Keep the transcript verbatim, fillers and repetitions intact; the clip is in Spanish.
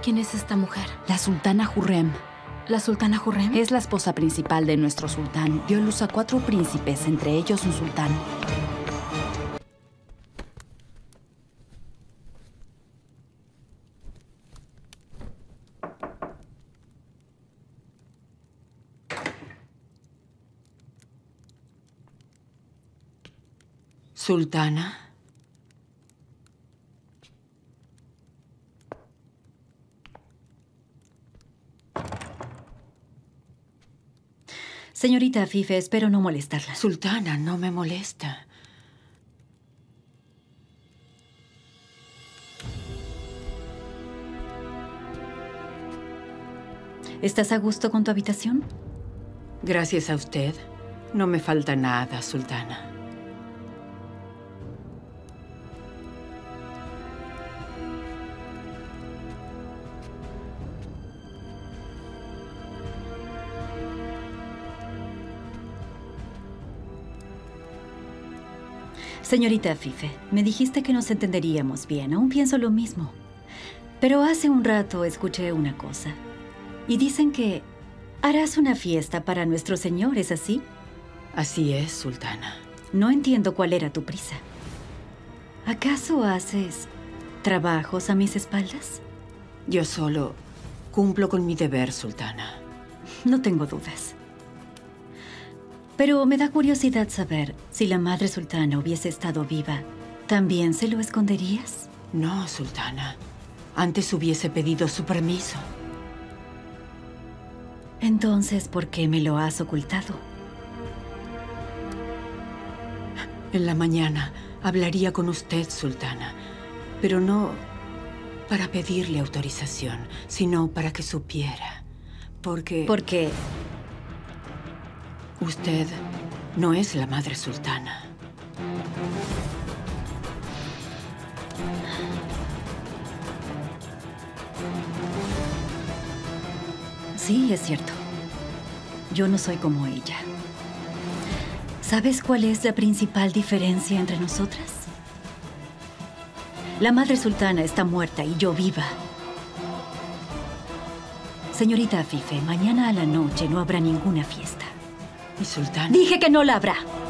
¿Quién es esta mujer? La sultana Hurrem. ¿La sultana Hurrem? Es la esposa principal de nuestro sultán. Dio luz a cuatro príncipes, entre ellos un sultán. Sultana. Señorita Afife, espero no molestarla. Sultana, no me molesta. ¿Estás a gusto con tu habitación? Gracias a usted. No me falta nada, Sultana. Señorita Afife, me dijiste que nos entenderíamos bien. Aún pienso lo mismo. Pero hace un rato escuché una cosa. Y dicen que harás una fiesta para nuestro señor, ¿es así? Así es, Sultana. No entiendo cuál era tu prisa. ¿Acaso haces trabajos a mis espaldas? Yo solo cumplo con mi deber, Sultana. No tengo dudas. Pero me da curiosidad saber, si la madre sultana hubiese estado viva, ¿también se lo esconderías? No, Sultana. Antes hubiese pedido su permiso. Entonces, ¿por qué me lo has ocultado? En la mañana hablaría con usted, Sultana. Pero no para pedirle autorización, sino para que supiera. Porque... ¿Por qué? Usted no es la madre sultana. Sí, es cierto. Yo no soy como ella. ¿Sabes cuál es la principal diferencia entre nosotras? La madre sultana está muerta y yo viva. Señorita Afife, mañana a la noche no habrá ninguna fiesta. ¿Y Sultana? Dije que no la habrá.